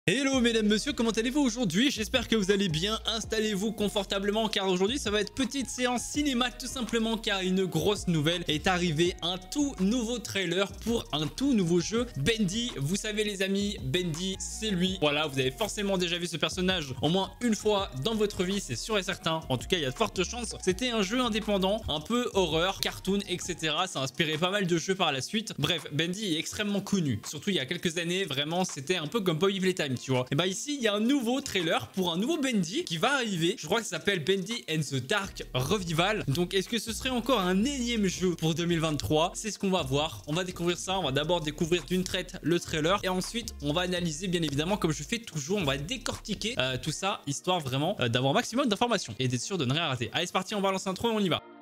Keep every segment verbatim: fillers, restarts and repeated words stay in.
Hello mesdames, messieurs, comment allez-vous aujourd'hui? J'espère que vous allez bien, installez-vous confortablement car aujourd'hui ça va être petite séance cinéma tout simplement car une grosse nouvelle est arrivée, un tout nouveau trailer pour un tout nouveau jeu, Bendy. Vous savez les amis, Bendy c'est lui, voilà, vous avez forcément déjà vu ce personnage au moins une fois dans votre vie, c'est sûr et certain, en tout cas il y a de fortes chances. C'était un jeu indépendant, un peu horreur, cartoon, et cetera. Ça a inspiré pas mal de jeux par la suite. Bref, Bendy est extrêmement connu, surtout il y a quelques années, vraiment c'était un peu comme Bobby Playtime. Tu vois. Et bah ici il y a un nouveau trailer pour un nouveau Bendy qui va arriver. Je crois que ça s'appelle Bendy and the Dark Revival. Donc est-ce que ce serait encore un énième jeu pour deux mille vingt-trois? C'est ce qu'on va voir. On va découvrir ça. On va d'abord découvrir d'une traite le trailer et ensuite on va analyser bien évidemment comme je fais toujours. On va décortiquer euh, tout ça histoire vraiment euh, d'avoir un maximum d'informations et d'être sûr de ne rien rater. Allez c'est parti, on va lancer l'intro et on y va.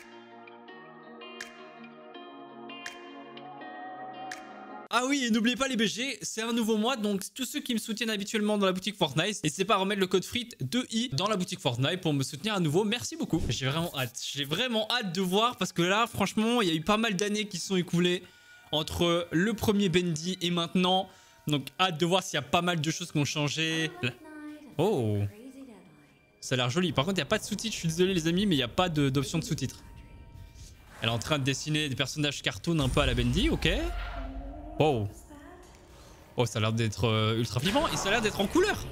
Ah oui, et n'oubliez pas les B G, c'est un nouveau mois, donc tous ceux qui me soutiennent habituellement dans la boutique Fortnite, n'hésitez pas à remettre le code F R I T deux i dans la boutique Fortnite pour me soutenir à nouveau. Merci beaucoup. J'ai vraiment hâte, j'ai vraiment hâte de voir parce que là, franchement, il y a eu pas mal d'années qui se sont écoulées entre le premier Bendy et maintenant. Donc hâte de voir s'il y a pas mal de choses qui ont changé. Oh, ça a l'air joli. Par contre, il n'y a pas de sous-titres, je suis désolé les amis, mais il n'y a pas d'option de, de sous-titres. Elle est en train de dessiner des personnages cartoon un peu à la Bendy, ok. Oh, oh, ça a l'air d'être euh, ultra flippant et ça a l'air d'être en couleur.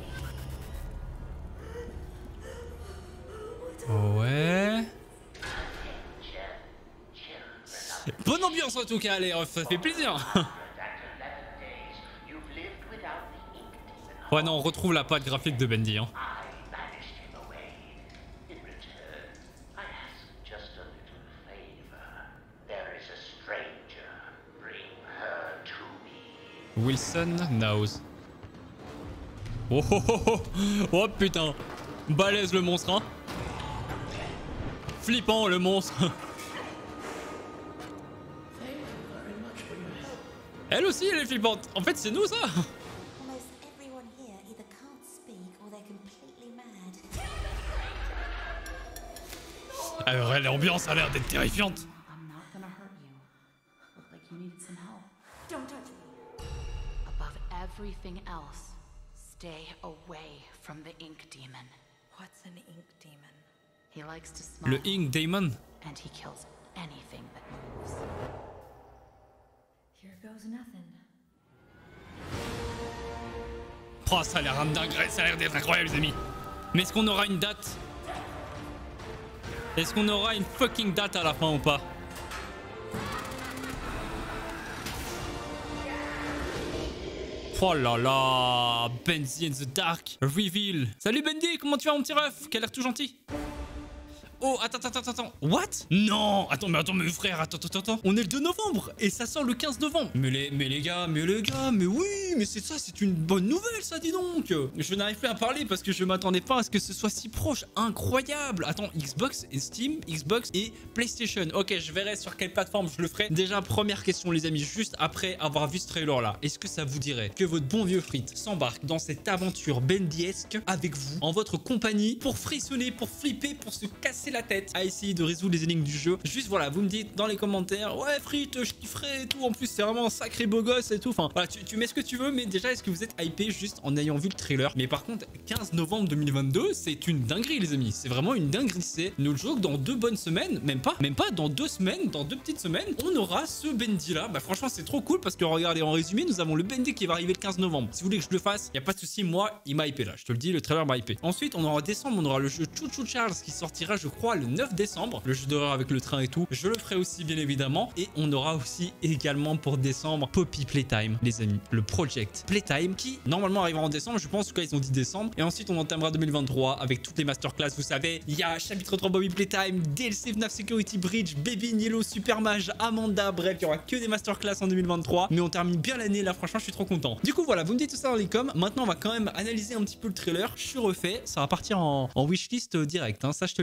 Ouais. Bonne ambiance en tout cas, allez, ça fait plaisir. Ouais, non, on retrouve la patte graphique de Bendy. Hein. Wilson knows. Oh oh oh oh, oh putain. Balèze le monstre hein. Flippant le monstre. Elle aussi elle est flippante. En fait c'est nous ça. Alors l'ambiance a l'air d'être terrifiante. Everything else, stay away from the ink demon. What's an ink demon? He likes to smile. Le ink demon. And he kills anything that moves. Here goes nothing. Oh, ça a l'air dingue, ça a l'air d'être incroyable les amis. Mais est-ce qu'on aura une date? Est-ce qu'on aura une fucking date à la fin ou pas? Oh là là, Bendy and the Dark Reveal. Salut Bendy, comment tu vas mon petit ref? Qui a l'air tout gentil. Oh, attends, attends, attends, attends. What? Non, attends, mais attends, mais frère, attends, attends, attends. On est le deux novembre et ça sort le quinze novembre. Mais les, mais les gars, mais les gars, mais oui, mais c'est ça, c'est une bonne nouvelle, ça, dis donc. Je n'arrive plus à parler parce que je m'attendais pas à ce que ce soit si proche. Incroyable. Attends, Xbox et Steam, Xbox et PlayStation. Ok, je verrai sur quelle plateforme je le ferai. Déjà, première question, les amis, juste après avoir vu ce trailer-là, est-ce que ça vous dirait que votre bon vieux F R I T s'embarque dans cette aventure bendyesque avec vous, en votre compagnie, pour frissonner, pour flipper, pour se casser la tête à essayer de résoudre les énigmes du jeu? Juste voilà, vous me dites dans les commentaires, ouais F R I T, je kifferais et tout, en plus c'est vraiment un sacré beau gosse et tout, enfin voilà, tu, tu mets ce que tu veux, mais déjà est-ce que vous êtes hypé juste en ayant vu le trailer? Mais par contre, quinze novembre deux mille vingt-deux, c'est une dinguerie les amis, c'est vraiment une dinguerie, c'est nous le jeu que dans deux bonnes semaines, même pas, même pas dans deux semaines, dans deux petites semaines, on aura ce Bendy là. Bah franchement c'est trop cool parce que regardez en résumé, nous avons le Bendy qui va arriver le quinze novembre. Si vous voulez que je le fasse, y a pas de souci, moi il m'a hypé là, je te le dis, le trailer m'a hypé. Ensuite on aura en décembre, on aura le jeu Choo Choo Charles qui sortira je crois le neuf décembre, le jeu d'horreur avec le train et tout, je le ferai aussi bien évidemment. Et on aura aussi également pour décembre Poppy Playtime les amis, le Project Playtime qui normalement arrivera en décembre, je pense, en tout cas ils ont dit décembre. Et ensuite on entamera deux mille vingt-trois avec toutes les masterclass, vous savez, il y a chapitre trois Poppy Playtime, D L C F NAF Security Bridge, Baby Nielo, Super Mage, Amanda, bref il y aura que des masterclass en deux mille vingt-trois, mais on termine bien l'année là, franchement je suis trop content. Du coup voilà, vous me dites tout ça dans les coms. Maintenant on va quand même analyser un petit peu le trailer, je suis refait, ça va partir en, en wishlist direct, hein, ça je te le dis. Si on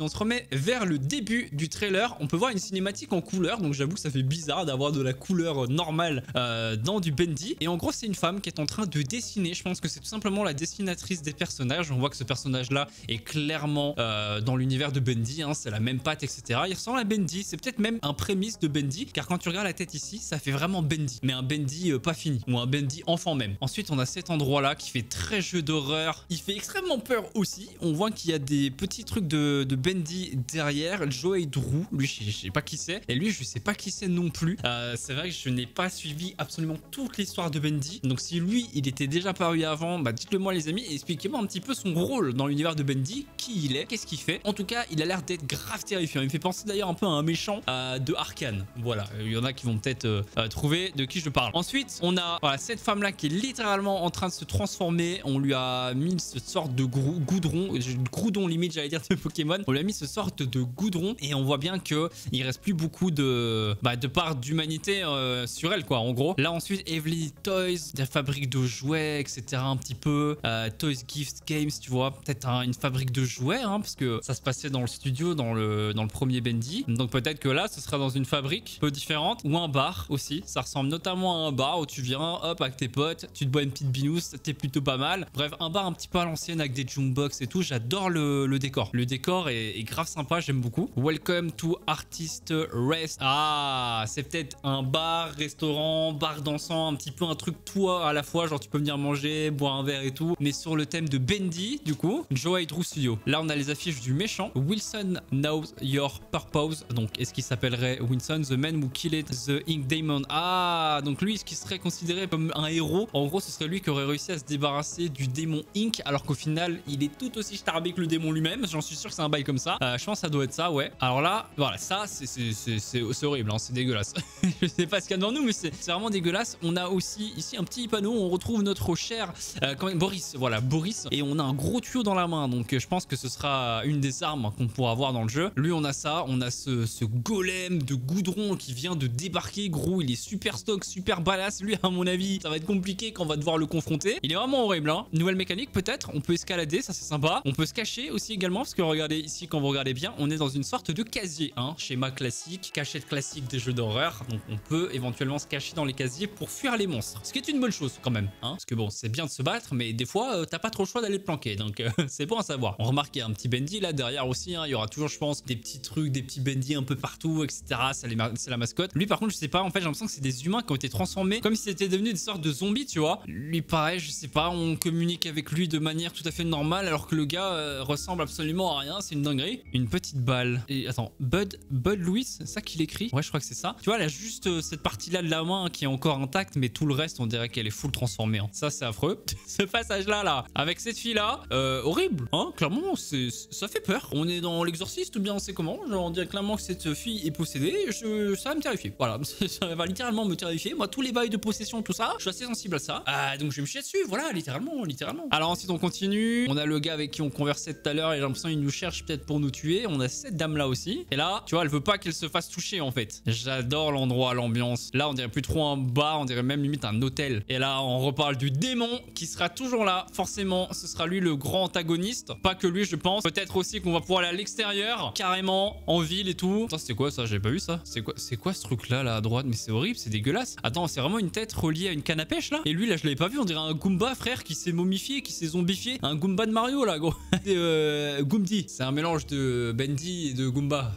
on se remet vers le début du trailer, on peut voir une cinématique en couleur. Donc j'avoue que ça fait bizarre d'avoir de la couleur normale euh, dans du Bendy. Et en gros, c'est une femme qui est en train de dessiner. Je pense que c'est tout simplement la dessinatrice des personnages. On voit que ce personnage-là est clairement euh, dans l'univers de Bendy. Hein, c'est la même patte, et cetera. Il ressemble à Bendy. C'est peut-être même un prémisse de Bendy. Car quand tu regardes la tête ici, ça fait vraiment Bendy. Mais un Bendy euh, pas fini. Ou un Bendy enfant même. Ensuite, on a cet endroit-là qui fait très jeu d'horreur. Il fait extrêmement peur aussi. On voit qu'il y a des petits trucs de, de Bendy derrière. Joey Drew, lui, je sais pas qui c'est. Et lui, je sais pas qui c'est non plus. Euh, c'est vrai que je n'ai pas suivi absolument toute l'histoire de Bendy. Donc si lui, il était déjà paru avant, bah dites-le moi les amis et expliquez-moi un petit peu son rôle dans l'univers de Bendy, qui il est, qu'est-ce qu'il fait. En tout cas, il a l'air d'être grave terrifiant. Il me fait penser d'ailleurs un peu à un méchant euh, de Arcane. Voilà, il y en a qui vont peut-être euh, euh, trouver de qui je parle. Ensuite, on a voilà, cette femme-là qui est littéralement en train de se transformer. On lui a mis cette sorte de grou goudron, goudron limite, j'allais dire de Pokémon. On lui a mis ce sorte de goudron et on voit bien que il reste plus beaucoup de, bah, de part d'humanité euh, sur elle, quoi, en gros. Là, ensuite, Evely Toys, la fabrique de jouets, et cetera. Un petit peu. Euh, Toys Gift Games, tu vois, peut-être un, une fabrique de jouets, hein, parce que ça se passait dans le studio, dans le, dans le premier Bendy. Donc peut-être que là, ce sera dans une fabrique un peu différente ou un bar aussi. Ça ressemble notamment à un bar où tu viens, hop, avec tes potes, tu te bois une petite binousse, t'es plutôt pas mal. Bref, un bar un petit peu à l'ancienne avec des jukebox et tout. J'adore le, le décor. Le décor est, est grave sympa, j'aime beaucoup. Welcome to Artist Rest. Ah, c'est peut-être un bar, restaurant, bar dansant, un petit peu un truc toi à la fois. Genre, tu peux venir manger, boire un verre et tout. Mais sur le thème de Bendy, du coup, Joey Drew Studio. Là, on a les affiches du méchant. Wilson knows your purpose. Donc, est-ce qu'il s'appellerait Wilson, the man who killed the Ink Demon? Ah, donc lui, est-ce qu'il serait considéré comme un héros? En gros, ce serait lui qui aurait réussi à se débarrasser du démon Ink, alors qu'au final, il est tout aussi starbé que le démon lui-même. J'en suis sûr que c'est un bail comme ça. Euh, je pense que ça doit être ça, ouais. Alors là, voilà, ça, c'est horrible, hein, c'est dégueulasse. Je sais pas ce qu'il y a devant nous, mais c'est vraiment dégueulasse. On a aussi ici un petit panneau, on retrouve notre cher euh, quand même, Boris, voilà, Boris, et on a un gros tuyau dans la main, donc euh, je pense que ce sera une des armes qu'on pourra avoir dans le jeu. Lui, on a ça, on a ce, ce golem de goudron qui vient de débarquer, gros, il est super stock, super badass. Lui, à mon avis, ça va être compliqué quand on va devoir le confronter. Il est vraiment horrible, hein. Nouvelle mécanique, peut-être, on peut escalader, ça c'est sympa. On peut se cacher aussi également, parce que regardez ici, quand vous regardez bien, on est dans une sorte de casier, hein. Schéma classique, cachette classique des jeux d'horreur, donc on peut éventuellement se cacher dans les casiers pour fuir les monstres, ce qui est une bonne chose quand même, hein, parce que bon, c'est bien de se battre, mais des fois euh, t'as pas trop le choix d'aller te planquer, donc euh, c'est bon à savoir. On remarque qu'il y a un petit Bendy là derrière aussi, hein. Il y aura toujours, je pense, des petits trucs, des petits Bendy un peu partout, etc. C'est la mascotte. Lui par contre, je sais pas, en fait j'ai l'impression que c'est des humains qui ont été transformés comme si c'était devenu des sortes de zombies, tu vois. Lui pareil, je sais pas, on communique avec lui de manière tout à fait normale alors que le gars euh, ressemble absolument à rien, c'est une dinguerie. Une petite balle. Et attends, Bud, Bud Louis, c'est ça qu'il écrit? Ouais, je crois que c'est ça. Tu vois, là, juste euh, cette partie-là de la main qui est encore intacte, mais tout le reste, on dirait qu'elle est full transformée. Hein. Ça, c'est affreux. Ce passage-là, là, avec cette fille-là, euh, horrible, hein. Clairement, c'est, ça fait peur. On est dans l'exorciste ou bien on sait comment. Genre, on dirait clairement que cette fille est possédée. Je, ça va me terrifier. Voilà, ça va littéralement me terrifier. Moi, tous les bails de possession, tout ça, je suis assez sensible à ça. Ah, donc je vais me chier dessus. Voilà, littéralement, littéralement. Alors ensuite, on continue. On a le gars avec qui on conversait tout à l'heure et j'ai l'impression qu'il nous cherche peut-être pour nous tuer. On a cette dame-là aussi. Et là, tu vois, elle veut pas qu'elle se fasse toucher en fait. J'adore l'endroit, l'ambiance. Là, on dirait plus trop un bar, on dirait même limite un hôtel. Et là, on reparle du démon qui sera toujours là. Forcément, ce sera lui le grand antagoniste. Pas que lui, je pense. Peut-être aussi qu'on va pouvoir aller à l'extérieur, carrément, en ville et tout. Attends, c'était quoi ça? J'ai pas vu ça. C'est quoi, c'est quoi ce truc-là, là, à droite? Mais c'est horrible, c'est dégueulasse. Attends, c'est vraiment une tête reliée à une canne à pêche, là? Et lui, là, je l'avais pas vu. On dirait un Goomba, frère, qui s'est momifié, qui s'est zombifié. Un Goomba de Mario, là, gros. euh, Goomdi. C'est un mélange de Bendy et de Goomba.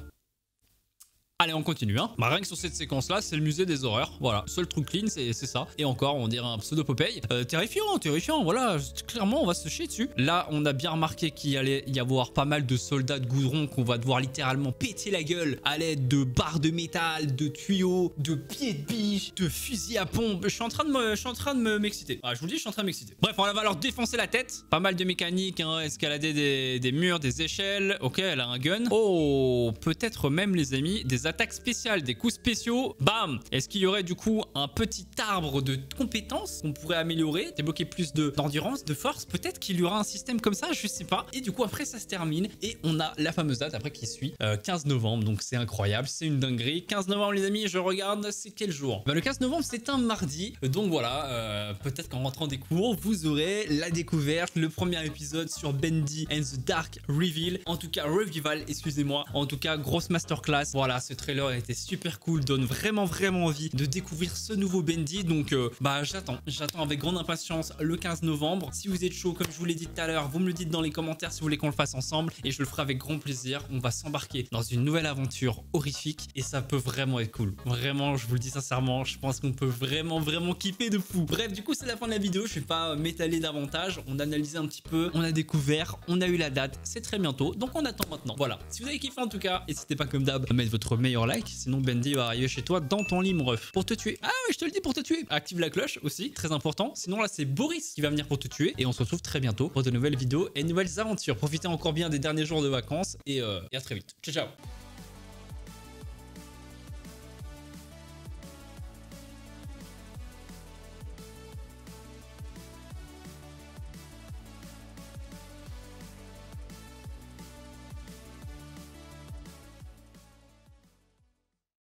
Allez, on continue, hein. Bah, rien que sur cette séquence-là, c'est le musée des horreurs. Voilà, seul truc clean, c'est ça. Et encore, on dirait un pseudo-Popeye. Euh, terrifiant, terrifiant, voilà. Clairement, on va se chier dessus. Là, on a bien remarqué qu'il allait y avoir pas mal de soldats de goudron qu'on va devoir littéralement péter la gueule à l'aide de barres de métal, de tuyaux, de pieds de biche, de fusils à pompe. Je suis en train de me, je suis en train de me m'exciter. Ah, je vous le dis, je suis en train de m'exciter. Bref, on va leur défoncer la tête. Pas mal de mécanique, hein. Escalader des, des murs, des échelles. Ok, elle a un gun. Oh, peut-être même, les amis, des attaques spéciales, des coups spéciaux. Bam! Est-ce qu'il y aurait du coup un petit arbre de compétences qu'on pourrait améliorer, débloquer plus de d'endurance, de force? Peut-être qu'il y aura un système comme ça, je sais pas. Et du coup après ça se termine et on a la fameuse date après qui suit, euh, quinze novembre, donc c'est incroyable, c'est une dinguerie. quinze novembre les amis, je regarde, c'est quel jour? Bah, le quinze novembre c'est un mardi, donc voilà, euh, peut-être qu'en rentrant des cours, vous aurez la découverte, le premier épisode sur Bendy and the Dark Reveal, en tout cas Revival, excusez-moi, en tout cas grosse masterclass. Voilà, ce trailer a été super cool, donne vraiment vraiment envie de découvrir ce nouveau Bendy, donc euh, bah j'attends, j'attends avec grande impatience le quinze novembre. Si vous êtes chaud, comme je vous l'ai dit tout à l'heure, vous me le dites dans les commentaires si vous voulez qu'on le fasse ensemble et je le ferai avec grand plaisir. On va s'embarquer dans une nouvelle aventure horrifique et ça peut vraiment être cool. Vraiment, je vous le dis sincèrement, je pense qu'on peut vraiment vraiment kiffer de fou. Bref, du coup c'est la fin de la vidéo, je vais pas m'étaler davantage. On a analysé un petit peu, on a découvert, on a eu la date, c'est très bientôt, donc on attend maintenant. Voilà, si vous avez kiffé en tout cas, n'hésitez pas comme d'hab à mettre votre meilleur like, sinon Bendy va arriver chez toi dans ton lit mon ref pour te tuer. Ah oui, je te le dis, pour te tuer. Active la cloche aussi, très important. Sinon là c'est Boris qui va venir pour te tuer et on se retrouve très bientôt pour de nouvelles vidéos et de nouvelles aventures. Profitez encore bien des derniers jours de vacances et, euh, et à très vite. Ciao ciao.